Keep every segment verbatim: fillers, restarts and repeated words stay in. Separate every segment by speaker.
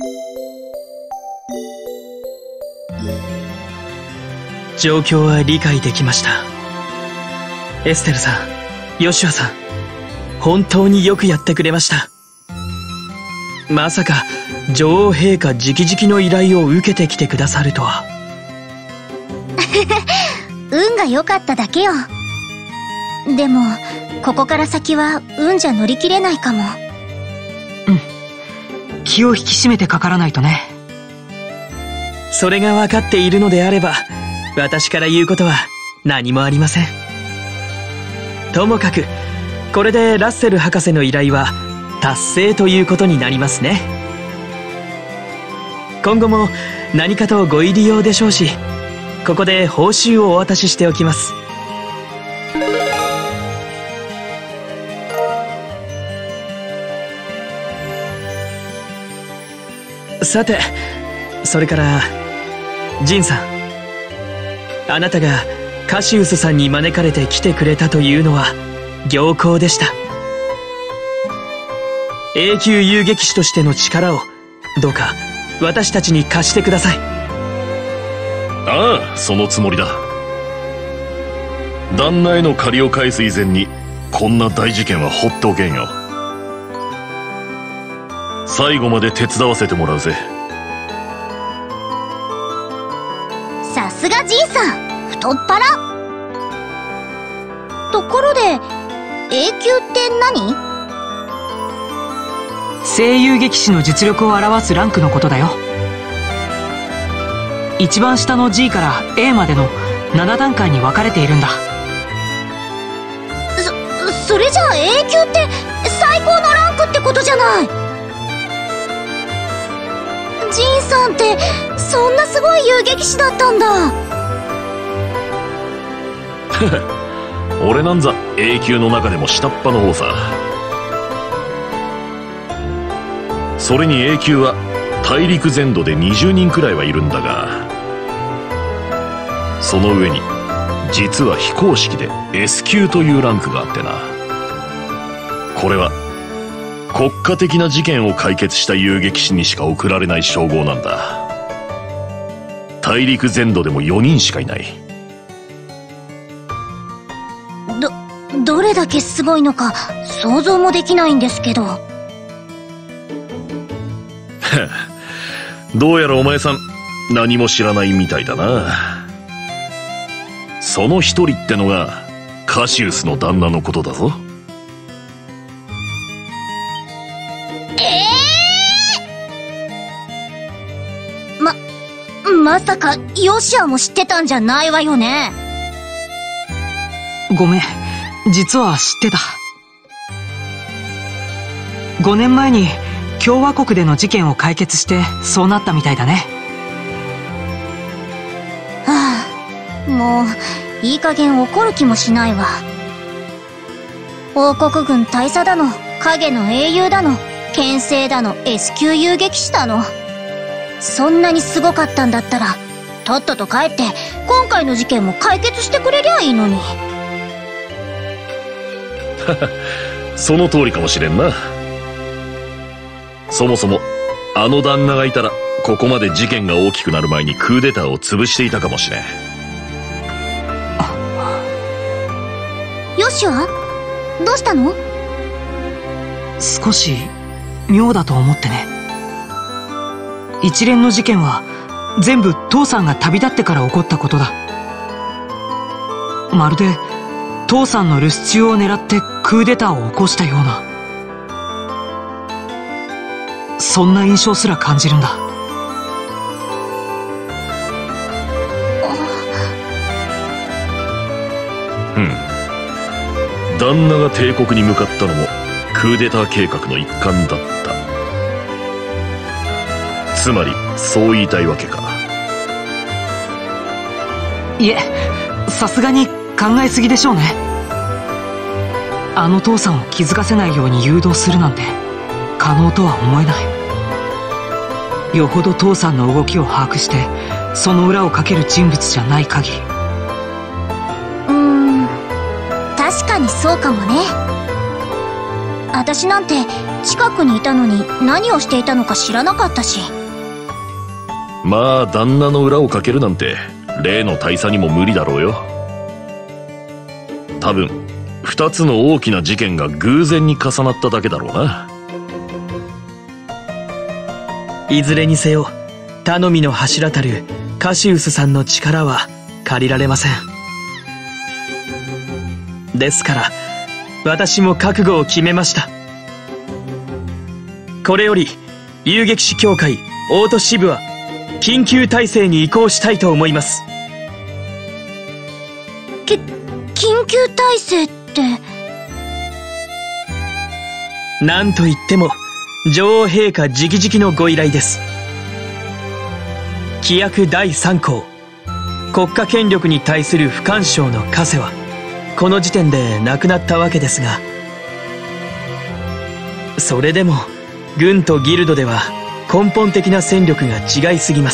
Speaker 1: 状況は理解できました。エステルさん、ヨシュアさん、本当によくやってくれました。まさか女王陛下直々の依頼を受けてきてくださるとは。
Speaker 2: 運が良かっただけよ。でもここから先は運じゃ乗り切れないかも。
Speaker 3: うん、気を引き締めてかからないとね。
Speaker 1: それが分かっているのであれば、私から言うことは何もありません。ともかくこれでラッセル博士の依頼は達成ということになりますね。今後も何かとご入り用でしょうし、ここで報酬をお渡ししておきます。さて、それからジンさん、あなたがカシウスさんに招かれて来てくれたというのは良好でした。永久遊撃士としての力をどうか私たちに貸してください。
Speaker 4: ああ、そのつもりだ。旦那への借りを返す以前にこんな大事件はほっとけんよ。最後まで手伝わせてもらうぜ。
Speaker 2: さすがじいさん、太っ腹。ところで永久って何？
Speaker 3: 聖遊撃士の実力を表すランクのことだよ。一番下の ジー から エー までのなな段階に分かれているんだ。
Speaker 2: そそれじゃあ永久って最高のランクってことじゃない。ジンさんってそんなすごい遊撃士だったんだ。
Speaker 4: 俺なんざ永久の中でも下っ端の方さ。それに永久は大陸全土でにじゅうにんくらいはいるんだが、その上に実は非公式で エス 級というランクがあってな。これは国家的な事件を解決した遊撃士にしか贈られない称号なんだ。大陸全土でもよにんしかいない。
Speaker 2: どどれだけすごいのか想像もできないんですけど。
Speaker 4: どうやらお前さん何も知らないみたいだな。その一人ってのがカシウスの旦那のことだぞ。
Speaker 2: ええー、ままさかヨシアも知ってたんじゃないわよね。
Speaker 3: ごめん、実は知ってた。ごねんまえに共和国での事件を解決してそうなったみたいだね。
Speaker 2: はあ、もういい加減怒る気もしないわ。王国軍大佐だの、影の英雄だの、剣聖だの、 エス 級遊撃士だの、そんなにすごかったんだったらとっとと帰って今回の事件も解決してくれりゃいいのに。
Speaker 4: その通りかもしれんな。そもそもあの旦那がいたらここまで事件が大きくなる前にクーデターを潰していたかもしれん。
Speaker 2: ヨシュア、どうしたの？
Speaker 3: 少し妙だと思ってね。一連の事件は全部父さんが旅立ってから起こったことだ。まるで父さんの留守中を狙ってクーデターを起こしたような、そんな印象すら感じるんだ。
Speaker 4: うん。旦那が帝国に向かったのもクーデター計画の一環だった。つまりそう言いたいわけか。
Speaker 3: いえ、さすがに考えすぎでしょうね。あの父さんを気づかせないように誘導するなんて可能とは思えない。よほど父さんの動きを把握してその裏をかける人物じゃない限り。
Speaker 2: うーん、確かにそうかもね。私なんて近くにいたのに何をしていたのか知らなかったし。
Speaker 4: まあ旦那の裏をかけるなんて例の大佐にも無理だろうよ。多分二つの大きな事件が偶然に重なっただけだろうな。
Speaker 1: いずれにせよ頼みの柱たるカシウスさんの力は借りられません。ですから私も覚悟を決めました。これより遊撃士協会オート支部は緊急態勢に移行したいと思います。
Speaker 2: き緊急態勢って？
Speaker 1: なんといっても女王陛下直々のご依頼です。規約だいさん項、国家権力に対する不干渉の加勢はこの時点でなくなったわけですが、それでも軍とギルドでは根本的な戦力が違いすぎます。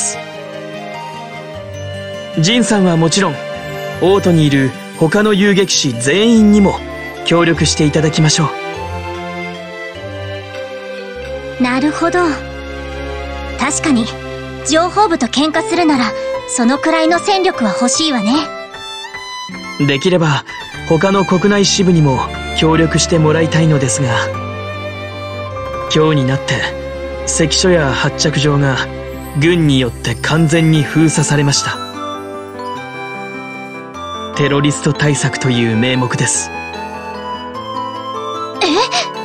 Speaker 1: ジンさんはもちろんオートにいる他の遊撃士全員にも協力していただきましょ
Speaker 2: う。なるほど。確かに情報部と喧嘩するならそのくらいの戦力は欲しいわね。
Speaker 1: できれば他の国内支部にも協力してもらいたいのですが、今日になって関所や発着場が軍によって完全に封鎖されました。テロリスト対策という名目です。
Speaker 2: え？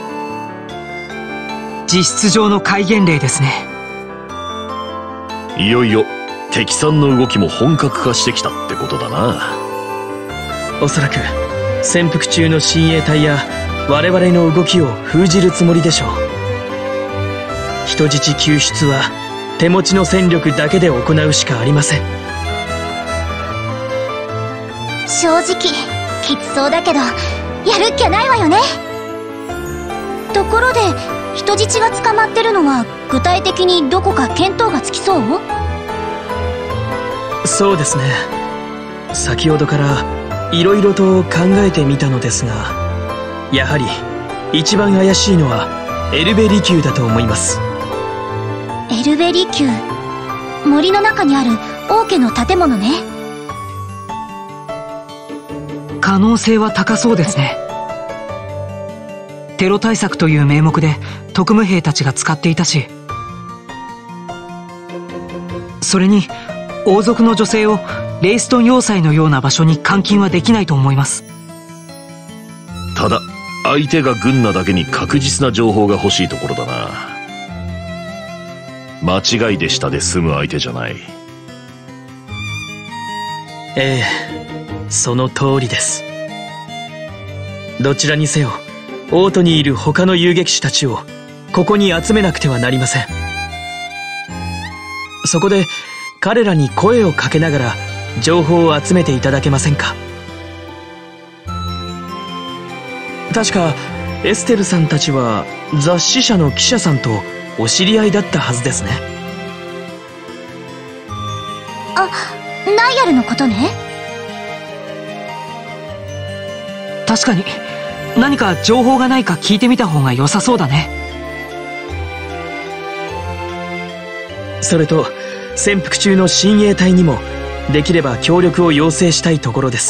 Speaker 3: 実質上の戒厳令ですね。
Speaker 4: いよいよ敵さんの動きも本格化してきたってことだな。
Speaker 1: おそらく潜伏中の親衛隊や我々の動きを封じるつもりでしょう。人質救出は手持ちの戦力だけで行うしかありません。
Speaker 2: 正直きつそうだけどやるっきゃないわよね。ところで人質が捕まってるのは具体的にどこか見当がつきそう？
Speaker 1: そうですね。先ほどからいろいろと考えてみたのですが、やはり一番怪しいのはエルベリ宮だと思います。
Speaker 2: エルベリ宮、森の中にある王家の建物ね。
Speaker 3: 可能性は高そうですね。テロ対策という名目で特務兵たちが使っていたし、それに王族の女性をレイストン要塞のような場所に監禁はできないと思います。
Speaker 4: ただ相手が軍なだけに確実な情報が欲しいところだな。間違いでしたで済む相手じゃない。
Speaker 1: ええ、その通りです。どちらにせよオートにいる他の遊撃士たちをここに集めなくてはなりません。そこで彼らに声をかけながら情報を集めていただけませんか。確かエステルさんたちは雑誌社の記者さんとお知り合いだったはずですね。
Speaker 2: あ、ナイアルのことね。
Speaker 3: 確かに何か情報がないか聞いてみた方が良さそうだね。
Speaker 1: それと潜伏中の親衛隊にもできれば協力を要請したいところです。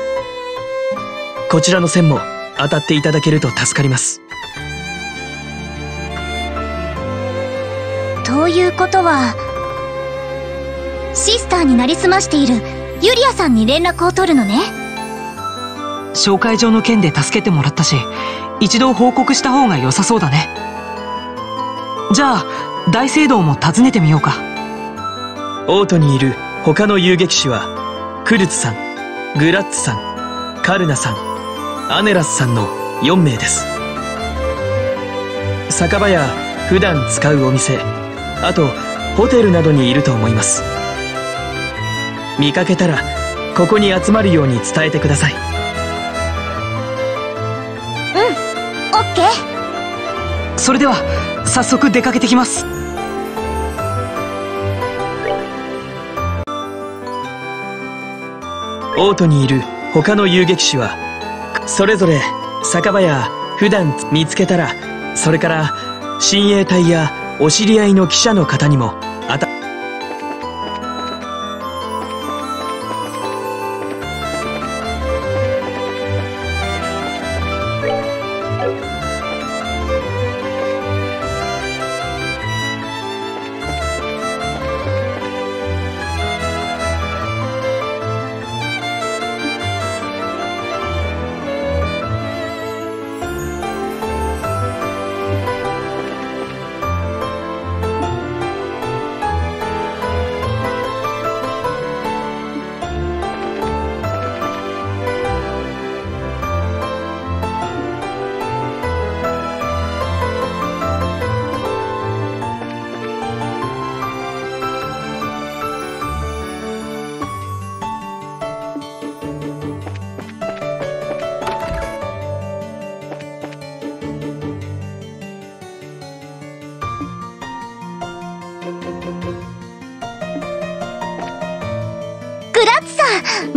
Speaker 1: こちらの線も当たっていただけると助かります。
Speaker 2: ということはシスターになりすましているユリアさんに連絡を取るのね。
Speaker 3: 紹介状の件で助けてもらったし、一度報告した方が良さそうだね。じゃあ大聖堂も訪ねてみようか。
Speaker 1: オートにいる他の遊撃士はクルツさん、グラッツさん、カルナさん、アネラスさんのよんめいです。酒場や普段使うお店、あとホテルなどにいると思います。見かけたらここに集まるように伝えてください。
Speaker 2: うん、オッケー。
Speaker 3: それでは早速出かけてきます。
Speaker 1: オートにいる他の遊撃士はそれぞれ酒場や普段見つけたら、それから親衛隊やお知り合いの記者の方にもあた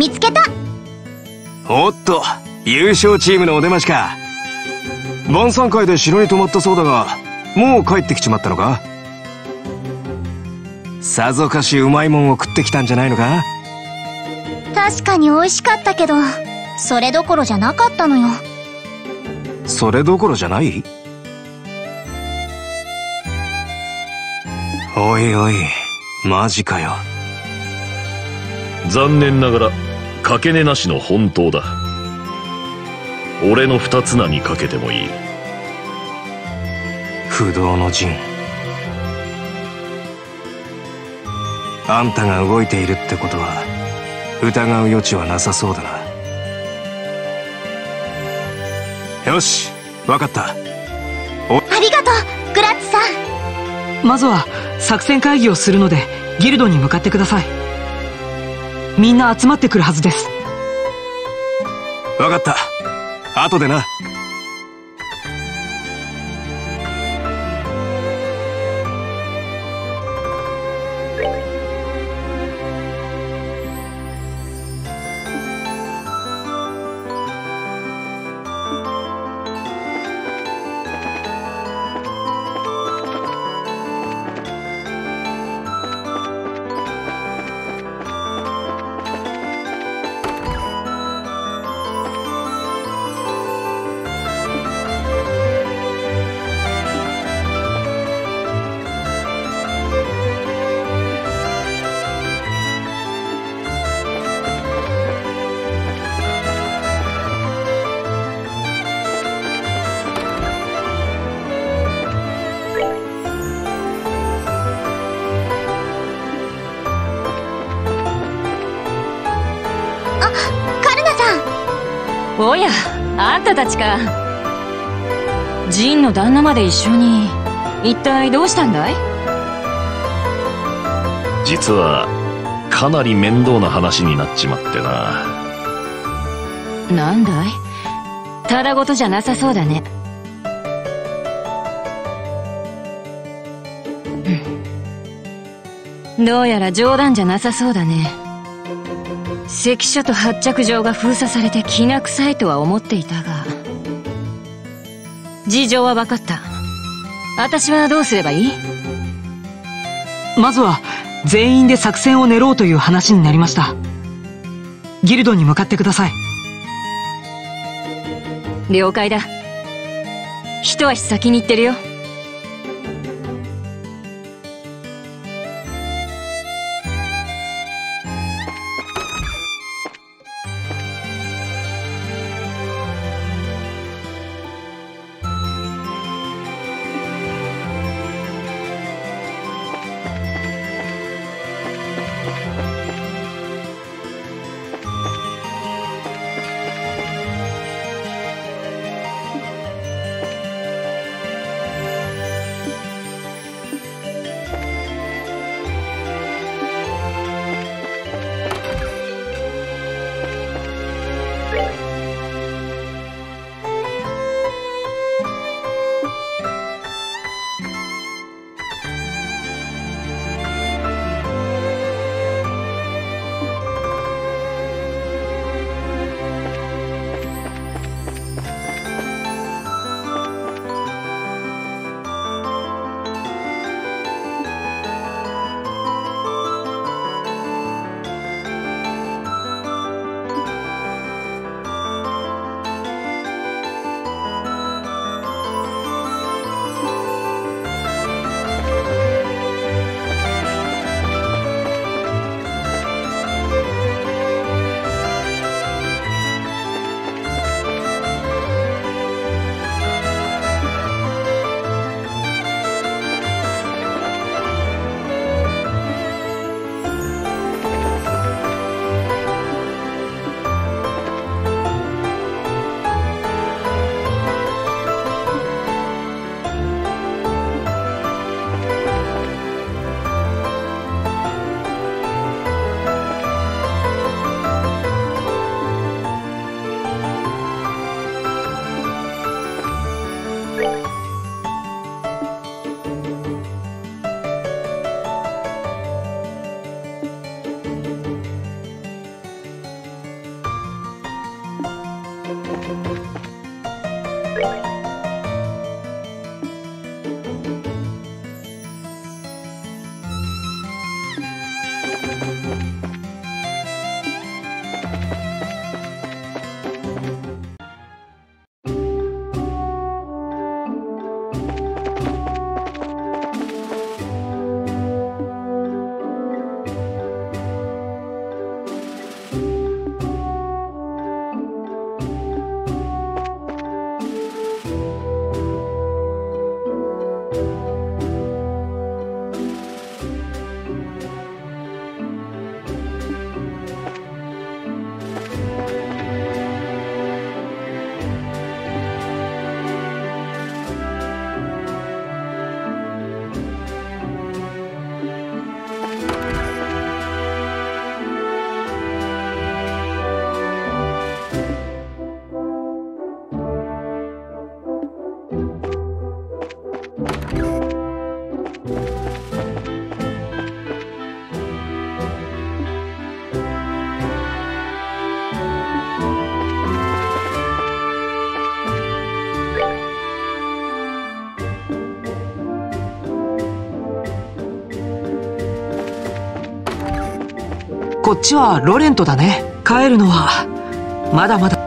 Speaker 2: 見つけた。
Speaker 5: おっと、優勝チームのお出ましか。晩餐会で城に泊まったそうだが、もう帰ってきちまったのか？さぞかしうまいもんを食ってきたんじゃないのか？
Speaker 2: 確かに美味しかったけど、それどころじゃなかったのよ。
Speaker 5: それどころじゃない？おいおい、マジかよ。
Speaker 4: 残念ながらかけねなしの本当だ。俺の二つ名にかけてもいい。
Speaker 5: 不動の陣。あんたが動いているってことは疑う余地はなさそうだな。よし、わかった。
Speaker 2: ありがとう、グラッツさ
Speaker 3: ん。まずは作戦会議をするのでギルドに向かってください。みんな集まってくるはずです。
Speaker 5: わかった。後でな。
Speaker 6: おや、あんたたちか。ジンの旦那まで一緒に。一体どうしたんだい？
Speaker 4: 実はかなり面倒な話になっちまってな。
Speaker 6: なんだい？ただごとじゃなさそうだね。どうやら冗談じゃなさそうだね。関所と発着場が封鎖されてきな臭いとは思っていたが、事情は分かった。私はどうすればいい？
Speaker 3: まずは全員で作戦を練ろうという話になりました。ギルドに向かってください。
Speaker 6: 了解だ。一足先に行ってるよ。
Speaker 3: こっちはロレントだね。帰るのはまだまだ。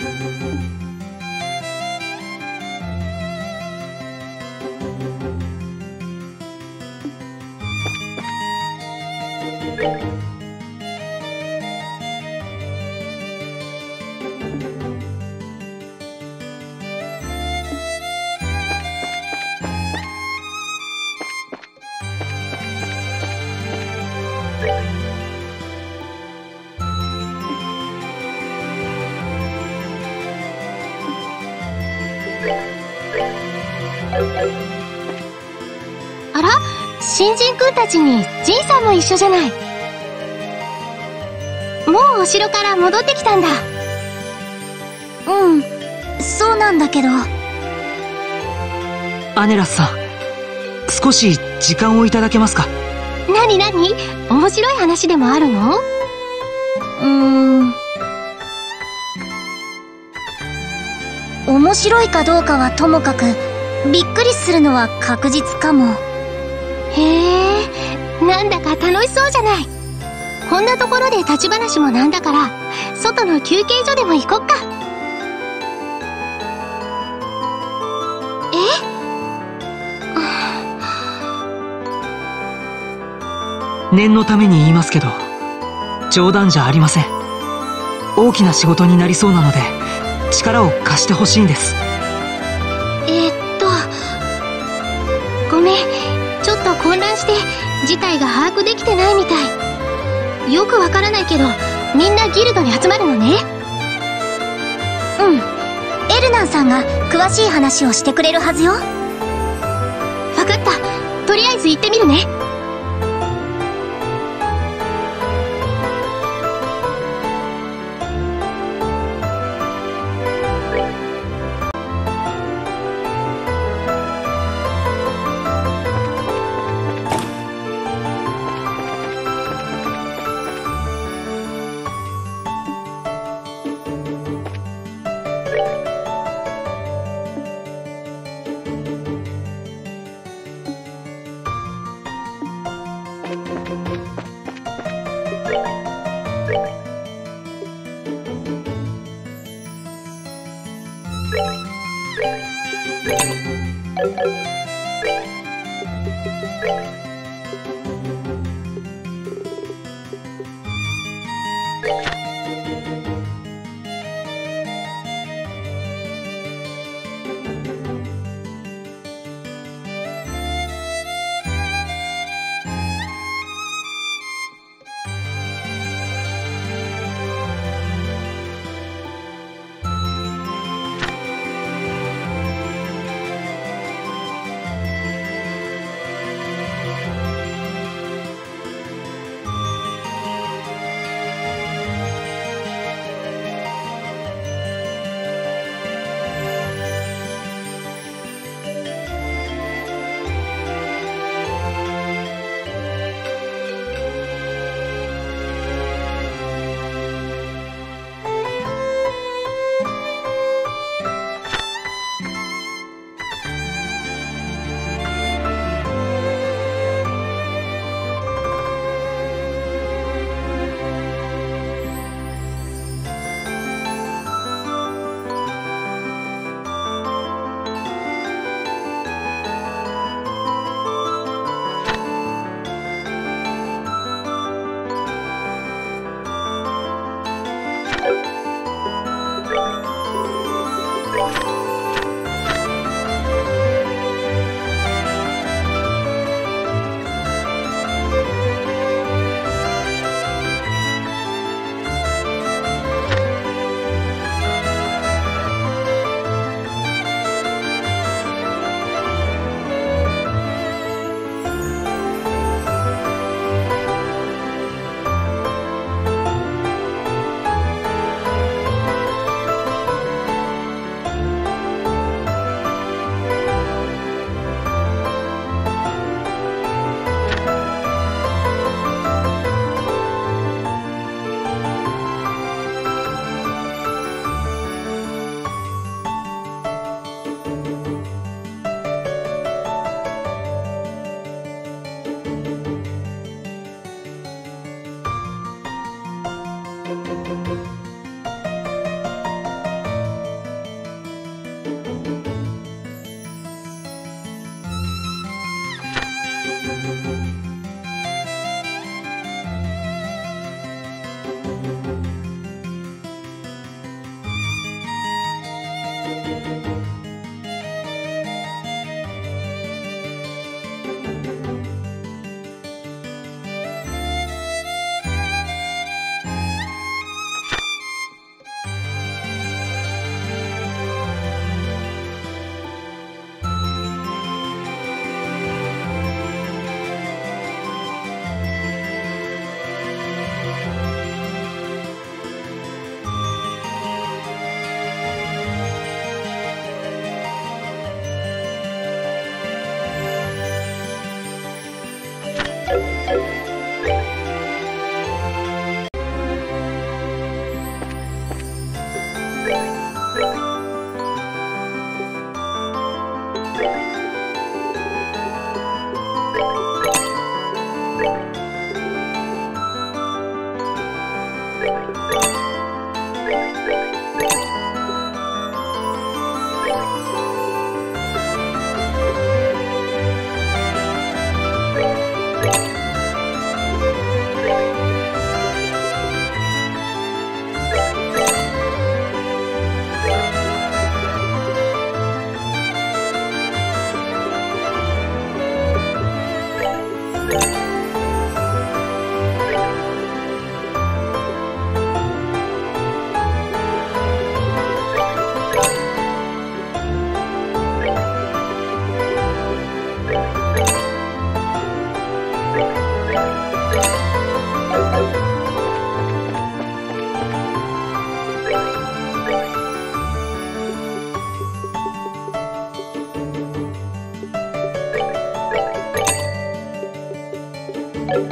Speaker 7: あら、新人くんたちにジンさんも一緒じゃない。もうお城から戻ってきたんだ。
Speaker 2: うん、そうなんだけど。
Speaker 3: アネラスさん、少し時間をいただけますか？
Speaker 7: なになに？面白い話でもあるの？
Speaker 2: うーん。面白いかどうかはともかく、びっくりするのは確実かも。
Speaker 7: へえ、なんだか楽しそうじゃない。こんなところで立ち話もなんだから、外の休憩所でも行こっか。え？
Speaker 3: 念のために言いますけど、冗談じゃありません。大きな仕事になりそうなので、力を貸してほしいんです。
Speaker 7: えー、っとごめん、ちょっと混乱して事態が把握できてないみたい。よくわからないけど、みんなギルドに集まるのね。
Speaker 2: うん、エルナンさんが詳しい話をしてくれるはずよ。
Speaker 7: わかった、とりあえず行ってみるね。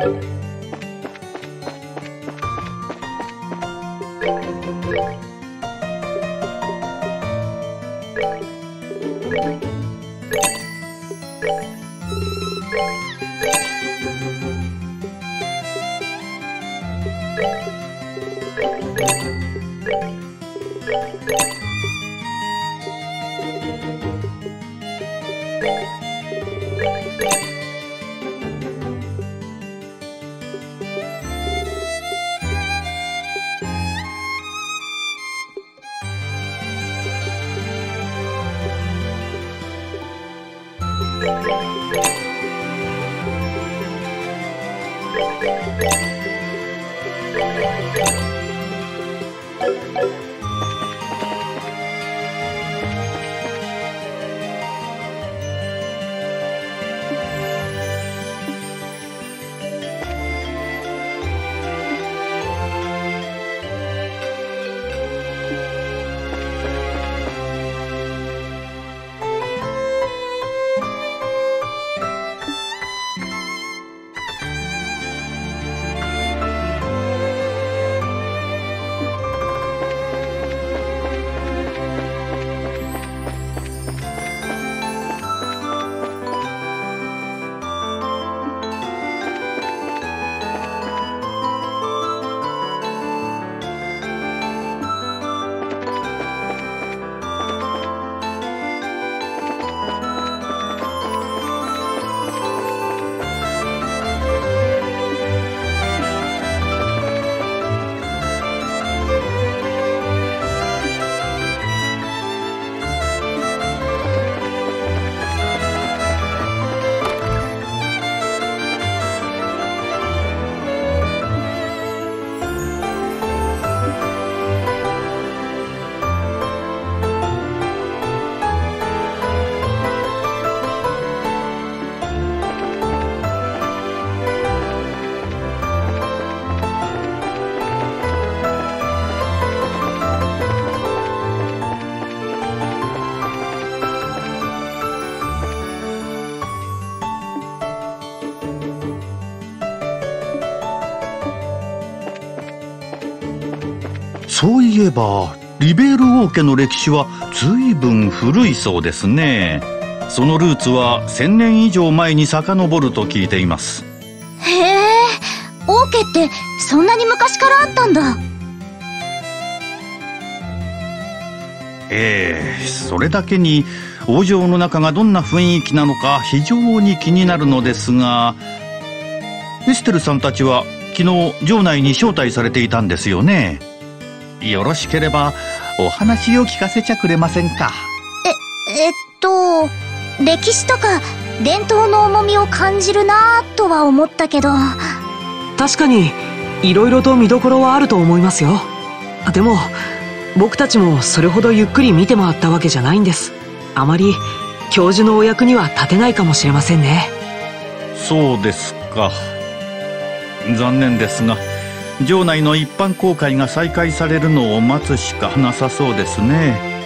Speaker 8: そういえばリベール王家の歴史は随分古いそうですね。そのルーツはせんねん以上前に遡ると聞いています。
Speaker 2: へえ、王家ってそんなに昔からあったんだ。
Speaker 8: ええ、それだけに王城の中がどんな雰囲気なのか非常に気になるのですが、エステルさんたちは昨日城内に招待されていたんですよね。よろしければお話を聞かせちゃくれませんか？
Speaker 2: え、えっと、歴史とか伝統の重みを感じるなぁとは思ったけど。
Speaker 3: 確かにいろいろと見どころはあると思いますよ。でも僕たちもそれほどゆっくり見て回ったわけじゃないんです。あまり教授のお役には立てないかもしれませんね。
Speaker 8: そうですか。残念ですが城内の一般公開が再開されるのを待つしかなさそうですね。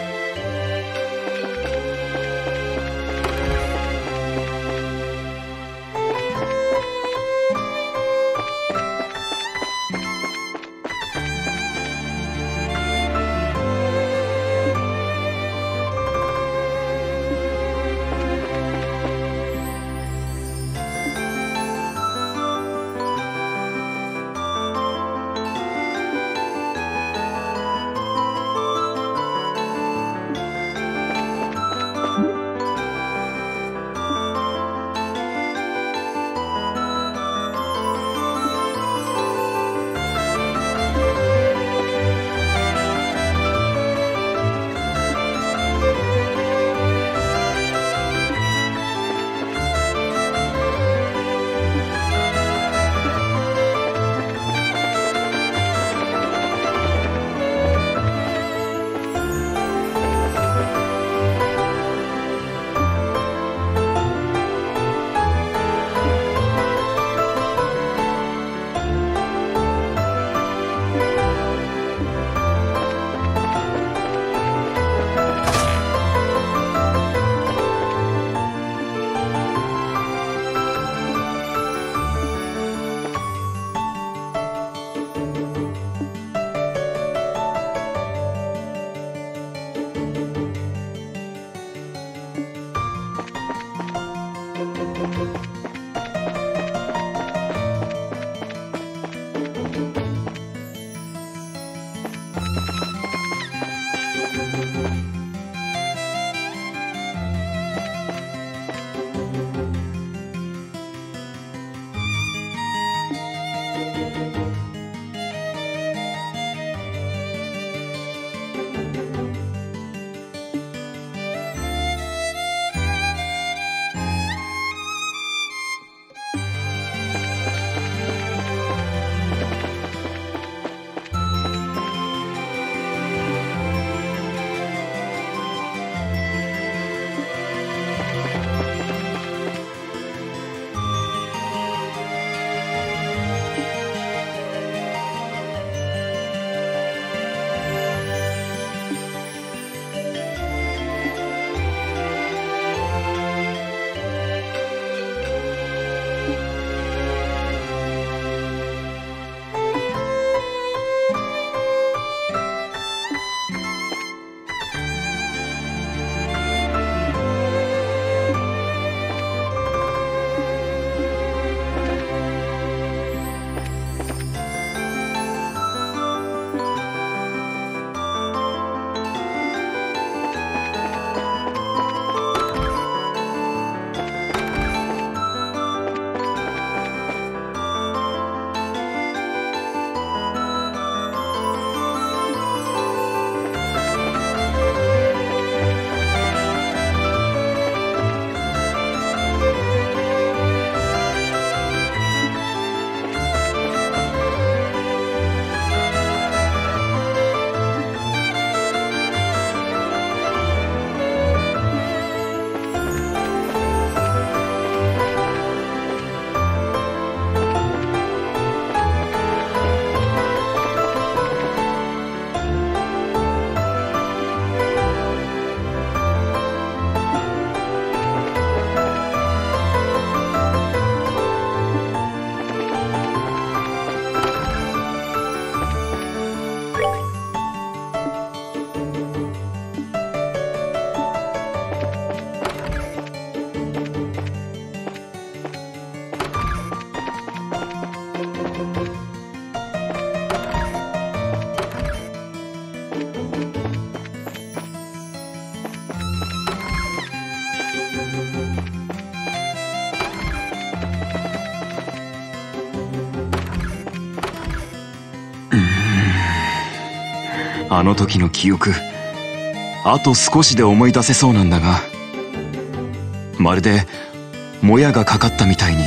Speaker 5: あの時の記憶、あと少しで思い出せそうなんだが、まるでもやがかかったみたいに。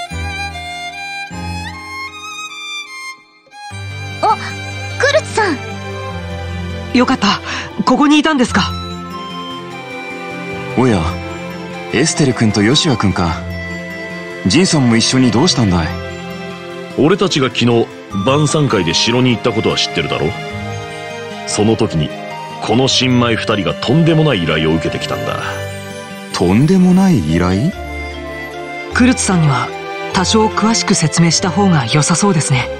Speaker 2: あ、クルツさん。
Speaker 3: よかった、ここにいたんですか。
Speaker 5: おや、エステル君とヨシュア君か。ジンさんも一緒にどうしたんだい。
Speaker 4: 俺たちが昨日晩餐会で城に行ったことは知ってるだろ。その時にこの新米二人がとんでもない依頼を受けてきたんだ。
Speaker 5: とんでもない依頼？
Speaker 3: クルツさんには多少詳しく説明した方が良さそうですね。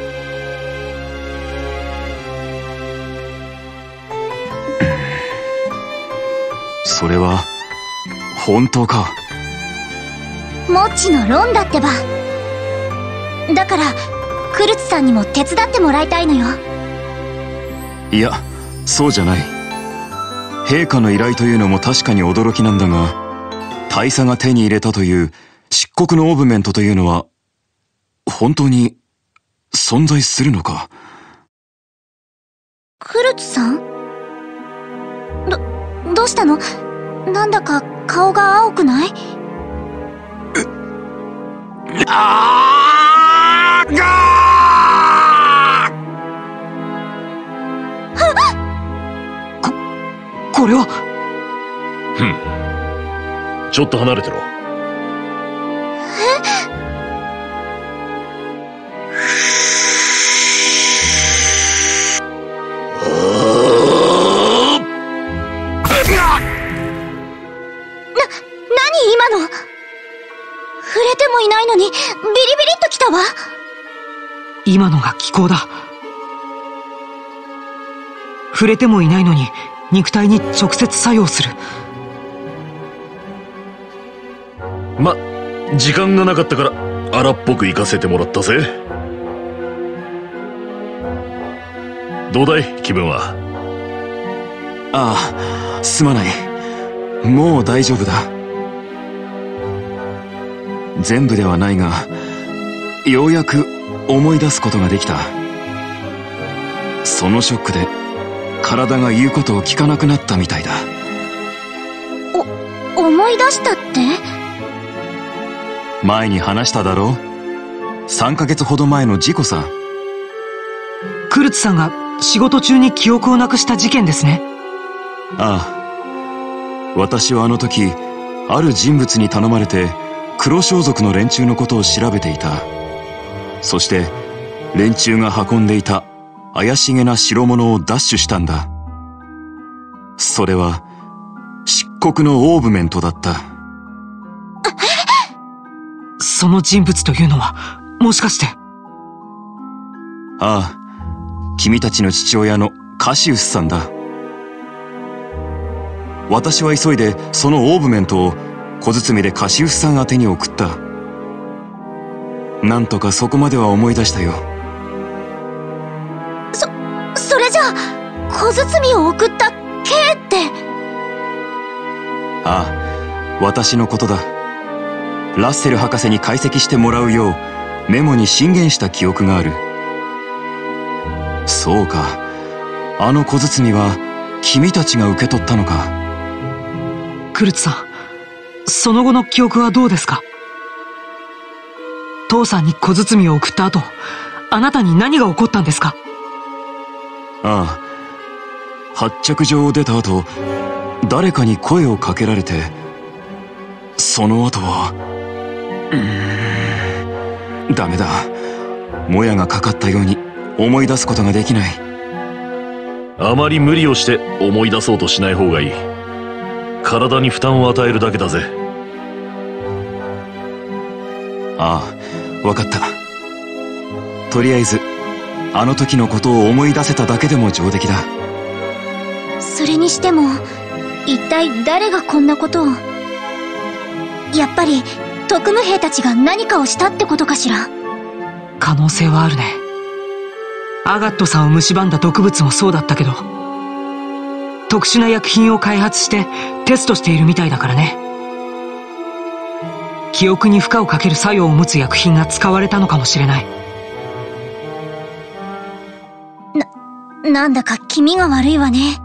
Speaker 5: それは本当か。
Speaker 2: モッチの論だってば。だからクルツさんにも手伝ってもらいたいのよ。
Speaker 5: いや、そうじゃない。陛下の依頼というのも確かに驚きなんだが、大佐が手に入れたという漆黒のオーブメントというのは本当に存在するのか。
Speaker 2: クルツさん？ど、どうしたの？なんだか顔が青くない？
Speaker 5: あーがーこ、これは。
Speaker 4: ふん。ちょっと離れてろ。
Speaker 2: 触れてもいないのにビリビリっときたわ。
Speaker 3: 今のが気候だ。触れてもいないのに肉体に直接作用する。
Speaker 4: ま、 時間がなかったから荒っぽく行かせてもらったぜ。どうだい気分は？
Speaker 5: ああ、すまない。もう大丈夫だ。全部ではないが、ようやく思い出すことができた。そのショックで体が言うことを聞かなくなったみたいだ。
Speaker 2: お、思い出したって？
Speaker 5: 前に話しただろう。さんかげつほど前の事故さ。
Speaker 3: クルツさんが仕事中に記憶をなくした事件ですね。
Speaker 5: ああ、私はあの時ある人物に頼まれて黒装束の連中のことを調べていた。そして連中が運んでいた怪しげな代物を奪取したんだ。それは漆黒のオーブメントだった。
Speaker 3: その人物というのはもしかして？
Speaker 5: ああ、君たちの父親のカシウスさんだ。私は急いでそのオーブメントを小包でカシウスさん宛てに送った。なんとかそこまでは思い出したよ。
Speaker 2: そ、それじゃあ小包を送った K って？
Speaker 5: ああ、私のことだ。ラッセル博士に解析してもらうようメモに進言した記憶がある。そうか、あの小包は君たちが受け取ったのか。
Speaker 3: クルツさん、その後の記憶はどうですか？父さんに小包を送った後、あなたに何が起こったんですか？
Speaker 5: ああ、発着場を出た後、誰かに声をかけられて、その後は、うーん、ダメだ。もやがかかったように思い出すことができない。
Speaker 4: あまり無理をして思い出そうとしない方がいい。体に負担を与えるだけだぜ。
Speaker 5: ああ、わかった。とりあえずあの時のことを思い出せただけでも上出来だ。
Speaker 2: それにしても一体誰がこんなことを？やっぱり特務兵たちが何かをしたってことかしら？
Speaker 3: 可能性はあるね。アガットさんを蝕んだ毒物もそうだったけど、特殊な薬品を開発してテストしているみたいだからね。記憶に負荷をかける作用を持つ薬品が使われたのかもしれない。
Speaker 2: な、なんだか気味が悪いわね。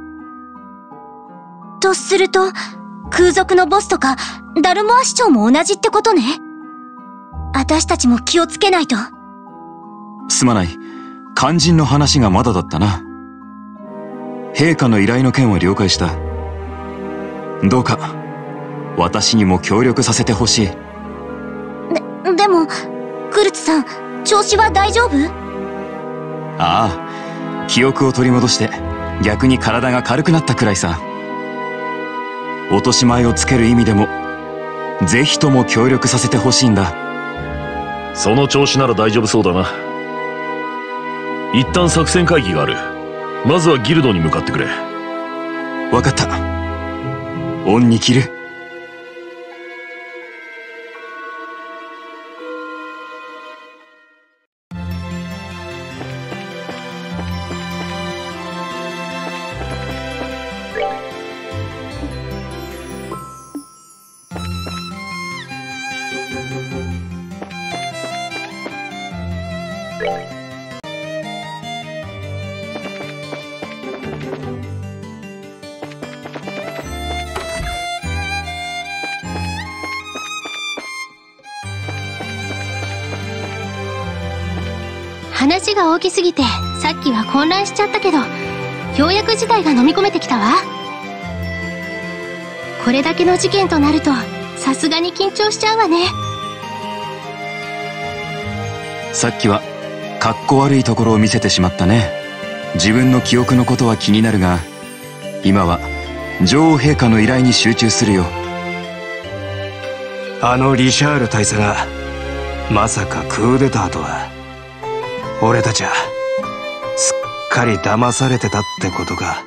Speaker 2: とすると空賊のボスとかダルモア市長も同じってことね。私たちも気をつけないと。
Speaker 5: すまない。肝心の話がまだだったな。陛下の依頼の件は了解した。どうか私にも協力させてほしい。
Speaker 2: で、でもクルツさん、調子は大丈夫？
Speaker 5: ああ、記憶を取り戻して逆に体が軽くなったくらいさ。落とし前をつける意味でもぜひとも協力させてほしいんだ。
Speaker 4: その調子なら大丈夫そうだな。一旦作戦会議がある。まずはギルドに向かってくれ。
Speaker 5: わかった。恩に着る。
Speaker 7: 話が大きすぎてさっきは混乱しちゃったけど、ようやく事態が飲み込めてきたわ。これだけの事件となるとさすがに緊張しちゃうわね。
Speaker 5: さっきはかっこ悪いところを見せてしまったね。自分の記憶のことは気になるが、今は女王陛下の依頼に集中するよ。
Speaker 9: あのリシャール大佐がまさかクーデターとは。俺たちはすっかり騙されてたってことか。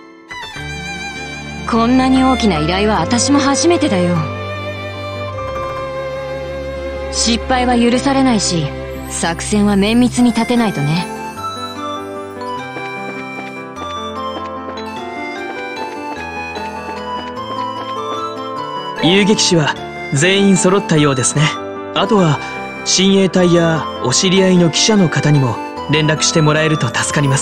Speaker 6: こんなに大きな依頼は私も初めてだよ。 失敗は許されないし、作戦は綿密に立てないとね。
Speaker 1: 遊撃士は全員揃ったようですね。あとは親衛隊やお知り合いの記者の方にも連絡してもらえると助かります。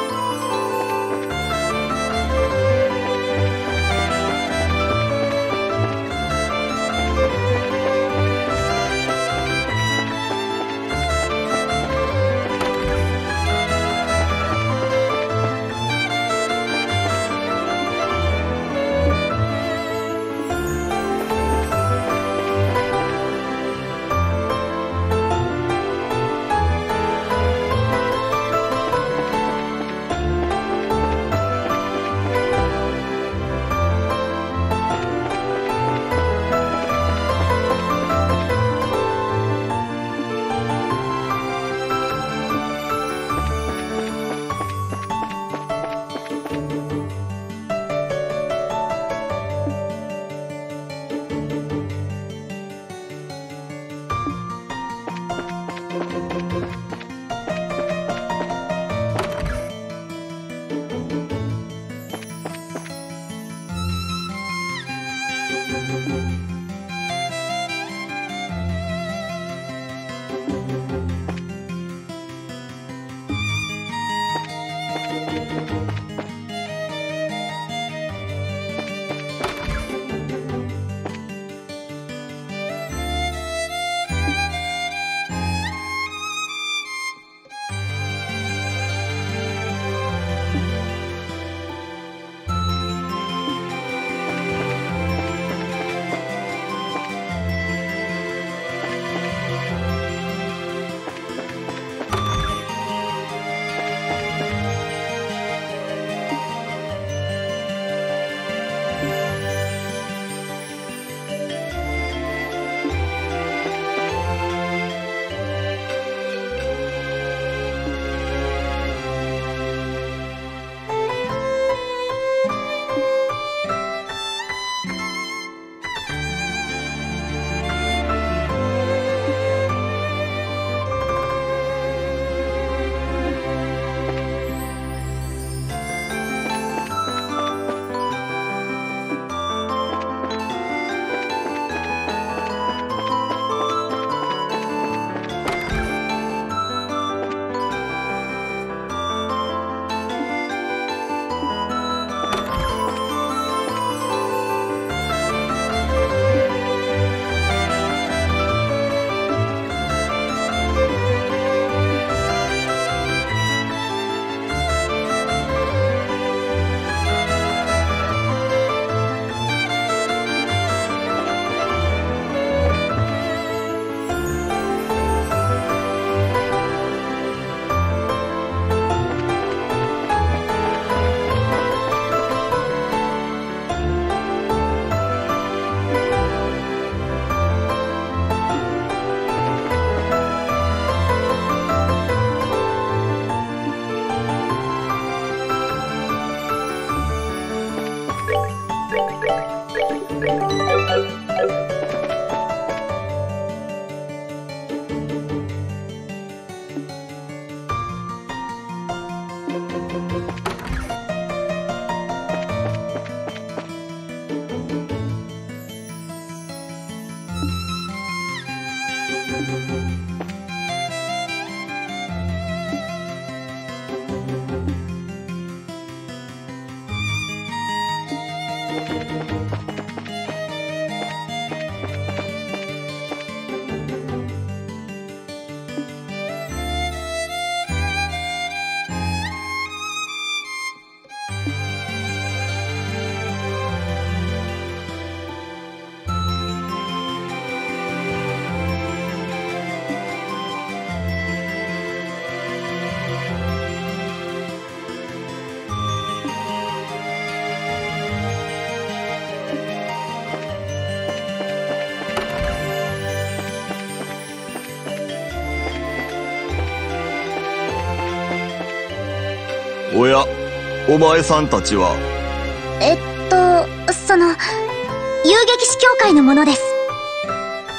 Speaker 10: おや、お前さんたちは。
Speaker 2: えっと、その、遊撃士協会のものです。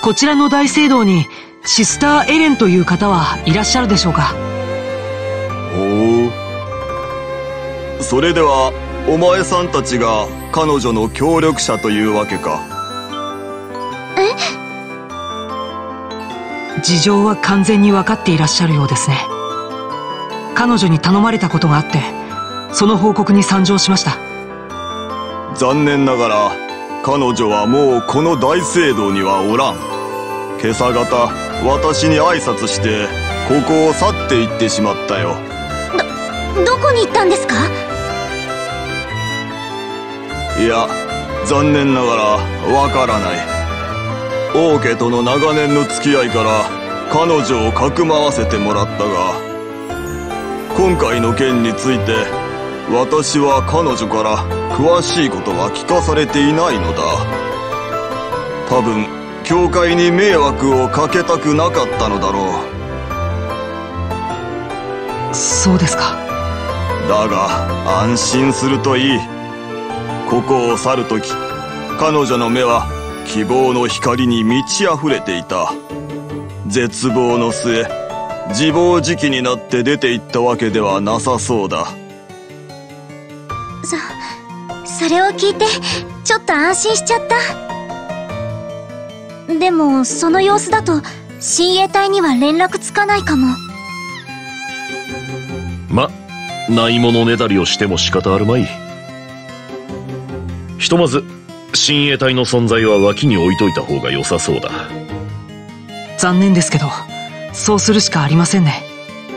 Speaker 3: こちらの大聖堂にシスター・エレンという方はいらっしゃるでしょうか？
Speaker 10: ほう。それではお前さんたちが彼女の協力者というわけか。
Speaker 7: え？
Speaker 3: 事情は完全に分かっていらっしゃるようですね。彼女に頼まれたことがあって、その報告に参上しました。
Speaker 10: 残念ながら彼女はもうこの大聖堂にはおらん。今朝方私に挨拶してここを去っていってしまったよ。
Speaker 2: ど、どこに行ったんですか？
Speaker 10: いや、残念ながらわからない。王家との長年の付き合いから彼女をかくまわせてもらったが、今回の件について私は彼女から詳しいことは聞かされていないのだ。多分教会に迷惑をかけたくなかったのだろ
Speaker 3: う。そうですか。
Speaker 10: だが安心するといい。ここを去るとき、彼女の目は希望の光に満ち溢れていた。絶望の末、自暴自棄になって出て行ったわけではなさそうだ。
Speaker 2: そ、それを聞いてちょっと安心しちゃった。でもその様子だと親衛隊には連絡つかないかも。
Speaker 4: ま、ないものねだりをしても仕方あるまい。ひとまず親衛隊の存在は脇に置いといた方が良さそうだ。
Speaker 3: 残念ですけどそうするしかありませんね。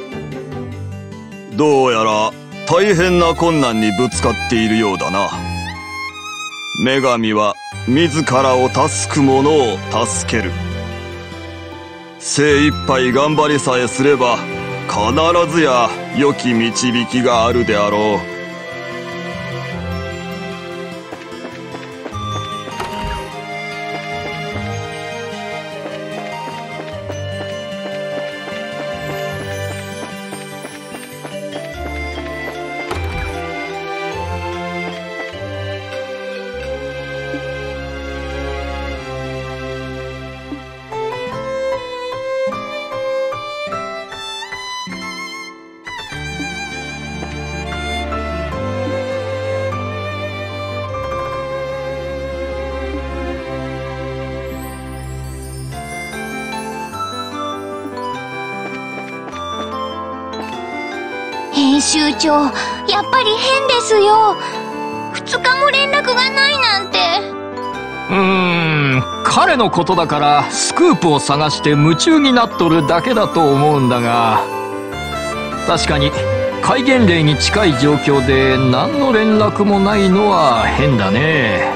Speaker 10: どうやら大変な困難にぶつかっているようだな。女神は自らを助く者を助ける。精一杯頑張りさえすれば必ずや良き導きがあるであろう。
Speaker 7: 編集長、やっぱり変ですよ。二日も連絡がないなんて。
Speaker 11: うーん、彼のことだからスクープを探して夢中になっとるだけだと思うんだが、確かに戒厳令に近い状況で何の連絡もないのは変だね。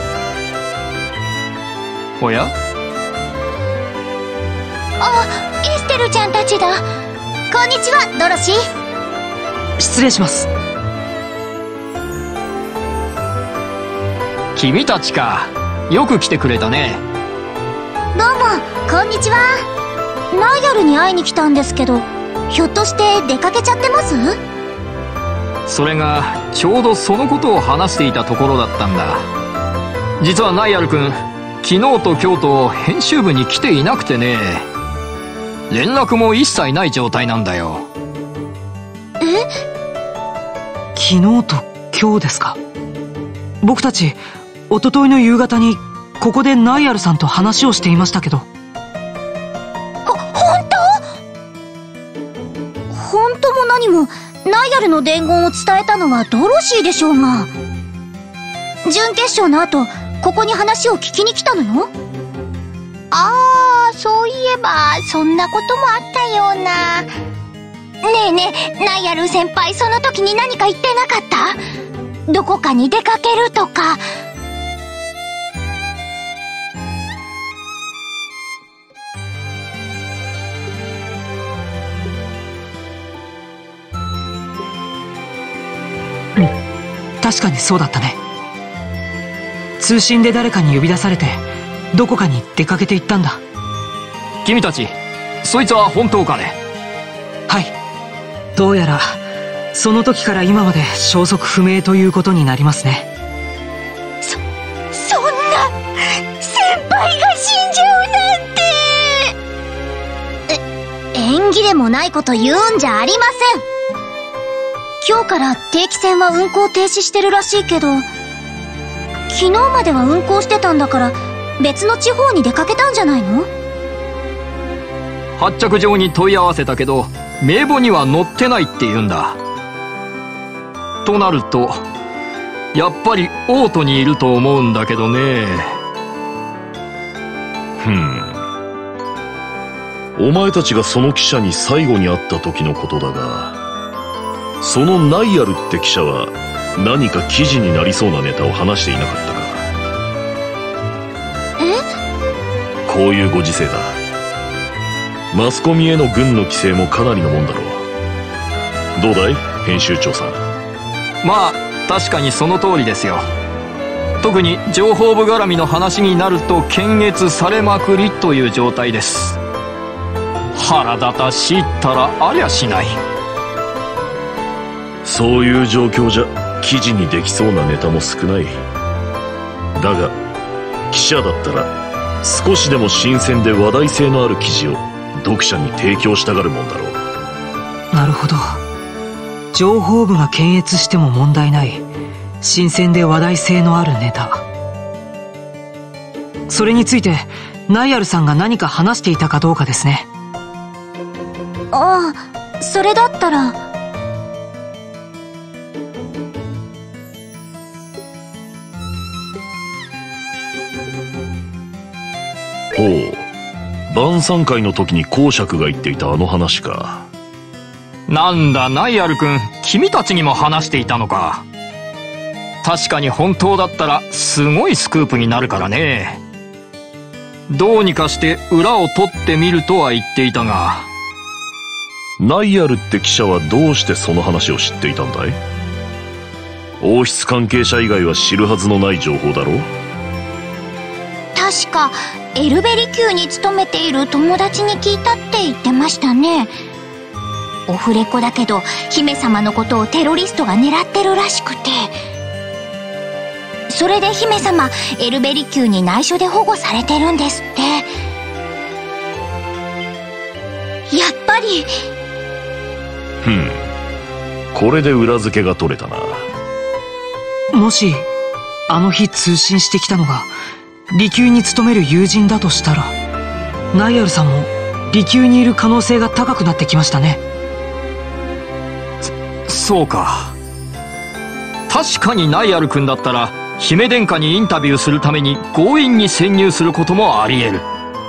Speaker 11: おや？
Speaker 7: あ、エステルちゃんたちだ。
Speaker 2: こんにちは、ドロシー。
Speaker 3: 失礼します。
Speaker 11: 君たちか。よく来てくれたね。
Speaker 2: どうも、こんにちは。ナイアルに会いに来たんですけど、ひょっとして出かけちゃってます？
Speaker 11: それがちょうどそのことを話していたところだったんだ。実はナイアル君、昨日と今日と編集部に来ていなくてね、連絡も一切ない状態なんだよ。
Speaker 2: え？
Speaker 3: 昨日と今日ですか？僕たち一昨日の夕方にここでナイアルさんと話をしていましたけど。
Speaker 2: ほ、本当？本当も何もナイアルの伝言を伝えたのはドロシーでしょうが。準決勝の後ここに話を聞きに来たのよ。
Speaker 7: ああ、そういえばそんなこともあったような。ねえねえ、ナイアル先輩、その時に何か言ってなかった？どこかに出かけるとか。
Speaker 3: うん、確かにそうだったね。通信で誰かに呼び出されてどこかに出かけていったんだ。
Speaker 11: 君たち、そいつは本当かね？
Speaker 3: はい、どうやらその時から今まで消息不明ということになりますね。
Speaker 7: そ、そんな、先輩が死んじゃうなん
Speaker 2: 縁切れもないこと言うんじゃありません。今日から定期船は運行停止してるらしいけど、昨日までは運行してたんだから別の地方に出かけたんじゃないの？
Speaker 11: 発着場に問い合わせたけど名簿には載ってないって言うんだ。となるとやっぱりオートにいると思うんだけどね。
Speaker 4: ふん。お前たちがその記者に最後に会った時のことだが、そのナイアルって記者は何か記事になりそうなネタを話していなかったか？
Speaker 2: え？
Speaker 4: こういうご時世だ。マスコミへの軍の規制もかなりのもんだろう。どうだい編集長さん。
Speaker 11: まあ確かにその通りですよ。特に情報部絡みの話になると検閲されまくりという状態です。腹立たしいったらありゃしない。
Speaker 4: そういう状況じゃ記事にできそうなネタも少ない。だが記者だったら少しでも新鮮で話題性のある記事を読者に提供したがるもんだろう。
Speaker 3: なるほど。情報部が検閲しても問題ない新鮮で話題性のあるネタ。それについてナイアルさんが何か話していたかどうかですね。
Speaker 2: ああ、それだったら。
Speaker 4: ほう、晩餐会の時に公爵が言っていたあの話か。
Speaker 11: なんだナイアル君、君たちにも話していたのか。確かに本当だったらすごいスクープになるからね。どうにかして裏を取ってみるとは言っていたが。
Speaker 4: ナイアルって記者はどうしてその話を知っていたんだい？王室関係者以外は知るはずのない情報だろう？
Speaker 2: 確かエルベリ宮に勤めている友達に聞いたって言ってましたね。オフレコだけど姫様のことをテロリストが狙ってるらしくて、それで姫様エルベリ宮に内緒で保護されてるんですって。やっぱり。
Speaker 4: ふん、これで裏付けが取れたな。
Speaker 3: もしあの日通信してきたのが離宮に勤める友人だとしたら、ナイアルさんも離宮にいる可能性が高くなってきましたね。
Speaker 11: そうか。確かにナイアル君だったら姫殿下にインタビューするために強引に潜入することもあり得る。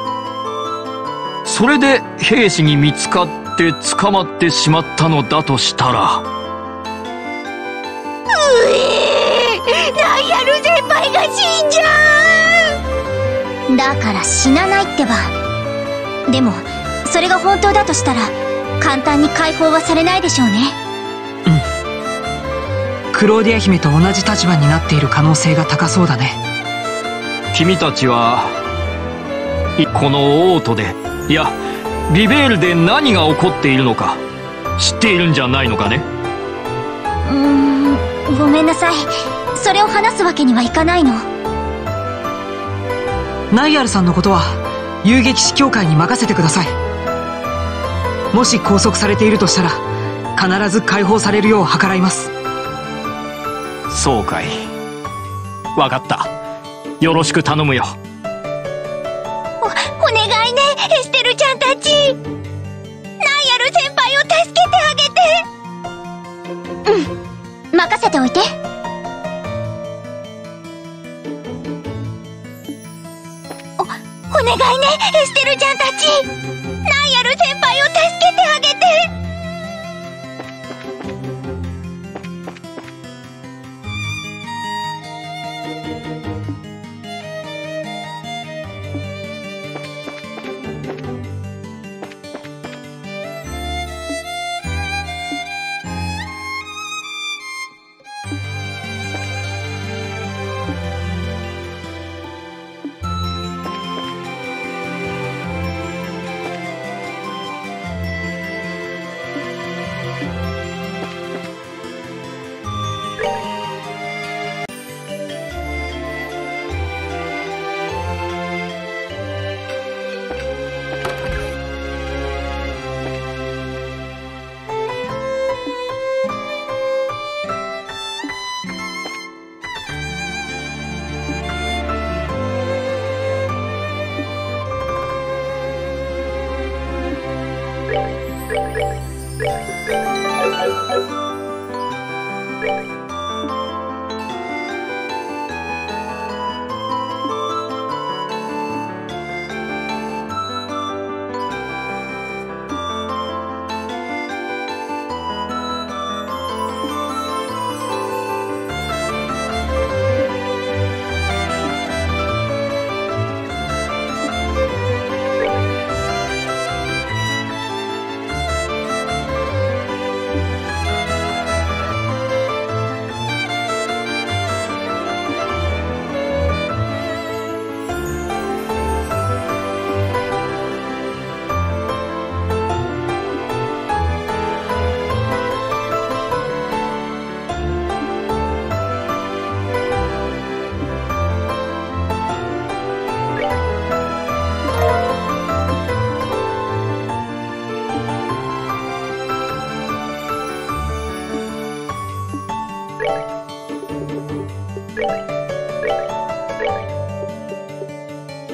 Speaker 11: それで兵士に見つかって捕まってしまったのだとしたら。
Speaker 2: うえー、ナイアル先輩が死んじゃう。だから死なないってば。でもそれが本当だとしたら簡単に解放はされないでしょうね。
Speaker 3: うん。クローディア姫と同じ立場になっている可能性が高そうだね。
Speaker 11: 君たちはこのオートで、いやリベールで何が起こっているのか知っているんじゃないのかね。
Speaker 2: うーん、ごめんなさい。それを話すわけにはいかないの。
Speaker 3: ナイアルさんのことは遊撃士協会に任せてください。もし拘束されているとしたら必ず解放されるよう計らいます。
Speaker 11: そうかい。わかった。よろしく頼むよ。
Speaker 2: お、お願いね、エステルちゃんたち。ナイアル先輩を助けてあげて。うん、任せておいて。お、お願いね、エステルちゃんたち。ナイアル先輩を助けてあげて。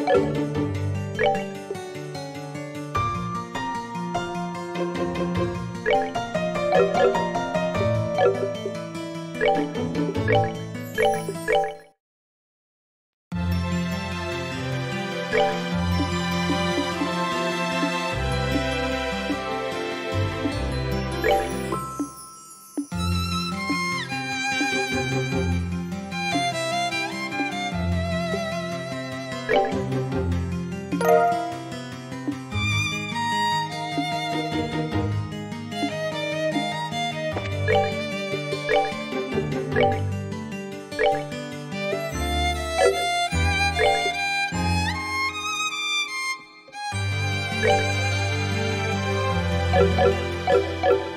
Speaker 12: you